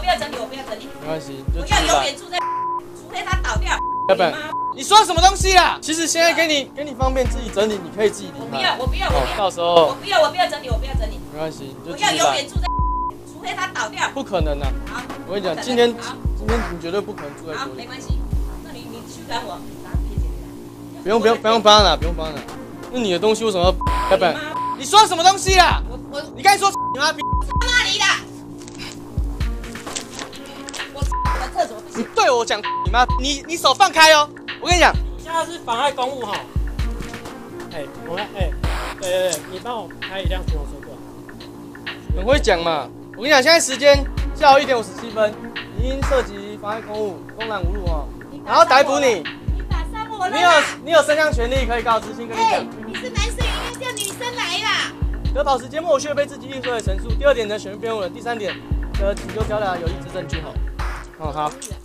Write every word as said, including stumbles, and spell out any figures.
不要整理，我不要整理。 没关系，就我要永远住在，除非他倒掉。 要不然你说什么东西啦？其实现在给你给你方便自己整理，你可以自己离我不要， 开。 我不要，我不要。 到时我候不要，我不要整理，我不要整理。 没关系，你就我要继续来。 永远住在，除非他倒掉。 不可能啊！ 好， 我跟你讲， 不可能今天好今天你绝对不可能住在好， 这里。 没关系。那你你驱赶我，拿撇剪来。 不用不用不用帮他拿，不用帮他拿。那你的东西为什么要？要不然你说什么东西啦？ 我我你刚才说你妈逼！ 哪里的？我我的厕所不你行。 对我讲你妈，你你手放开哦！我跟你讲， 现在是妨碍公务哈。哎，我来，哎，对对对，你帮我开一辆巡逻车过来。 很会讲嘛。我跟你讲，现在时间下午一点五十七分，你已经涉及妨碍公务、公然侮辱哦，然后逮捕你。 你打伤我了啦。 你有你有声量权利可以告知，先跟你哎讲。， 你是男生，应该叫女生来啦。 得保持缄默，却被自己艺术的陈述。第二点呢，选择辩护人。第三点的请求交达有益之证据吼。哦好。 同意了